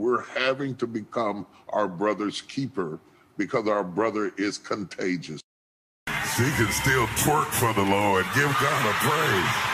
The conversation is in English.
We're having to become our brother's keeper because our brother is contagious. She can still twerk for the Lord. Give God a praise.